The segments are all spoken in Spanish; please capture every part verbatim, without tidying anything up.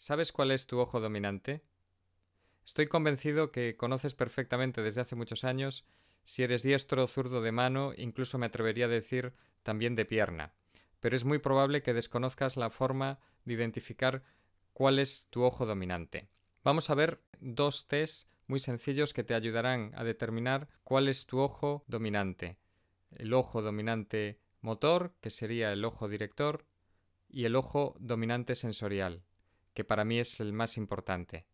¿Sabes cuál es tu ojo dominante? Estoy convencido que conoces perfectamente desde hace muchos años si eres diestro o zurdo de mano, incluso me atrevería a decir también de pierna, pero es muy probable que desconozcas la forma de identificar cuál es tu ojo dominante. Vamos a ver dos tests muy sencillos que te ayudarán a determinar cuál es tu ojo dominante. El ojo dominante motor, que sería el ojo director, y el ojo dominante sensorial, que para mí es el más importante.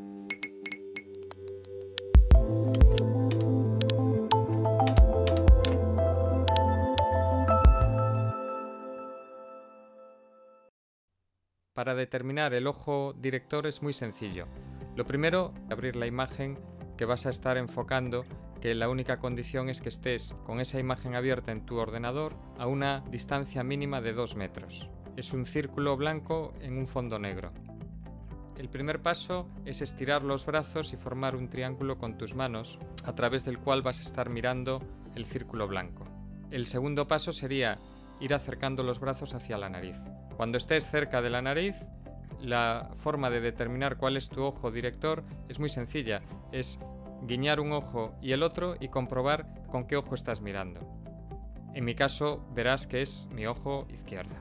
Para determinar el ojo director es muy sencillo. Lo primero, abrir la imagen que vas a estar enfocando, que la única condición es que estés con esa imagen abierta en tu ordenador a una distancia mínima de dos metros. Es un círculo blanco en un fondo negro. El primer paso es estirar los brazos y formar un triángulo con tus manos, a través del cual vas a estar mirando el círculo blanco. El segundo paso sería ir acercando los brazos hacia la nariz. Cuando estés cerca de la nariz, la forma de determinar cuál es tu ojo director es muy sencilla. Es guiñar un ojo y el otro y comprobar con qué ojo estás mirando. En mi caso, verás que es mi ojo izquierdo.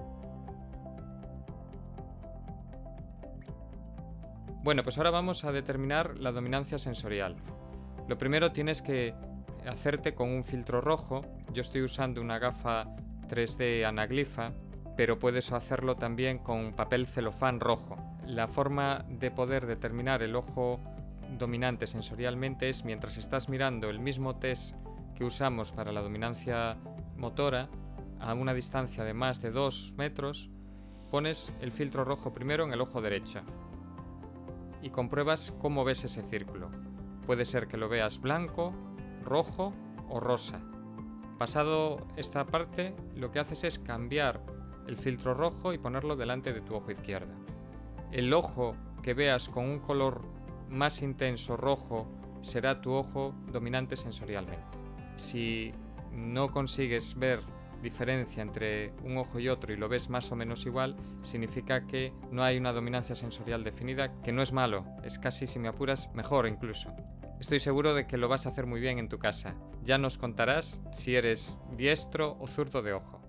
Bueno, pues ahora vamos a determinar la dominancia sensorial. Lo primero tienes que hacerte con un filtro rojo. Yo estoy usando una gafa tres D anaglifa, pero puedes hacerlo también con papel celofán rojo. La forma de poder determinar el ojo dominante sensorialmente es mientras estás mirando el mismo test que usamos para la dominancia motora a una distancia de más de dos metros, pones el filtro rojo primero en el ojo derecho y compruebas cómo ves ese círculo. Puede ser que lo veas blanco, rojo o rosa. Pasado esta parte, lo que haces es cambiar el filtro rojo y ponerlo delante de tu ojo izquierdo. El ojo que veas con un color más intenso rojo será tu ojo dominante sensorialmente. Si no consigues ver diferencia entre un ojo y otro y lo ves más o menos igual, significa que no hay una dominancia sensorial definida, que no es malo, es casi, si me apuras, mejor incluso. Estoy seguro de que lo vas a hacer muy bien en tu casa. Ya nos contarás si eres diestro o zurdo de ojo.